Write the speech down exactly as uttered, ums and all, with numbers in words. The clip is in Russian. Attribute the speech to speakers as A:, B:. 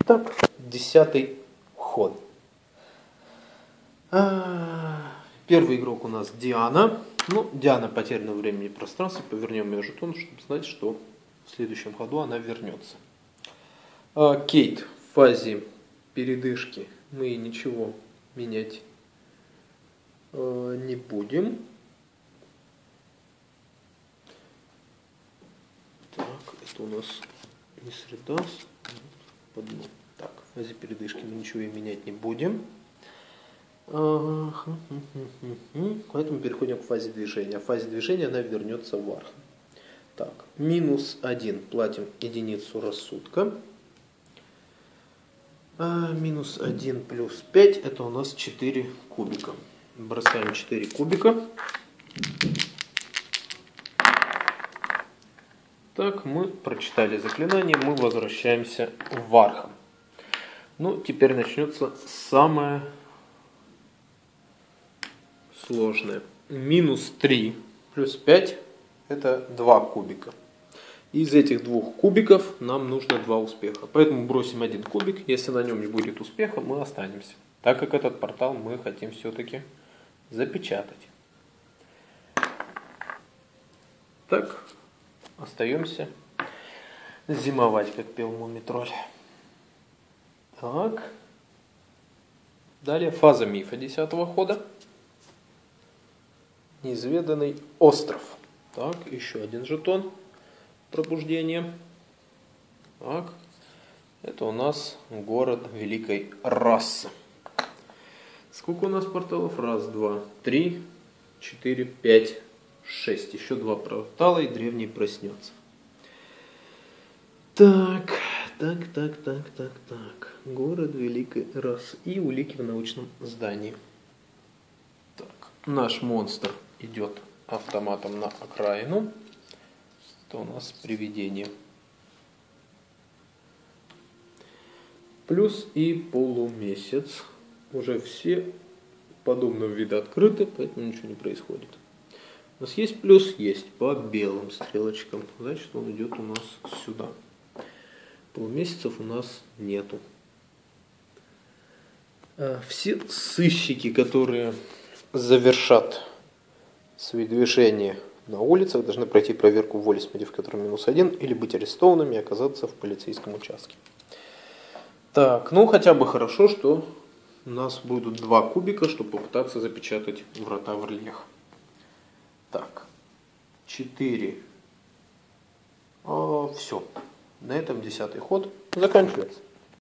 A: Итак, десятый ход. Первый игрок у нас Диана. Ну, Диана потеряна в времени и пространстве. Повернем ее жетон, чтобы знать, что в следующем ходу она вернется. Кейт в фазе передышки. Мы ничего менять не будем. Так, это у нас не среда. По дну. Так, в фазе передышки мы ничего и менять не будем. Поэтому переходим к фазе движения. В фазе движения она вернется в арх. Так, минус один платим единицу рассудка. А минус один плюс пять это у нас четыре кубика. Бросаем четыре кубика. Так, мы прочитали заклинание, мы возвращаемся в арх. Ну, теперь начнется самое сложное. Минус три плюс пять это два кубика. Из этих двух кубиков нам нужно два успеха. Поэтому бросим один кубик. Если на нем не будет успеха, мы останемся. Так как этот портал мы хотим все-таки запечатать. Так, остаемся зимовать, как пел Мумий-тролль. Так. Далее фаза мифа десятого хода. Неизведанный остров. Так, еще один жетон пробуждения. Так, это у нас город великой расы. Сколько у нас порталов? Раз, два, три, четыре, пять, шесть. Еще два портала, и древний проснется. Так, так, так, так, так, так. Город великой расы. И улики в научном здании. Так, наш монстр идет автоматом на окраину. Это у нас привидение. Плюс и полумесяц. Уже все подобного вида открыты, поэтому ничего не происходит. У нас есть плюс? Есть. По белым стрелочкам. Значит, он идет у нас сюда. Полумесяцев у нас нету. Все сыщики, которые завершат свои движения на улицах, должны пройти проверку воли с модификатором минус один или быть арестованными и оказаться в полицейском участке. Так, ну хотя бы хорошо, что у нас будут два кубика, чтобы попытаться запечатать врата в Орлех. Так, четыре. А, все. На этом десятый ход заканчивается.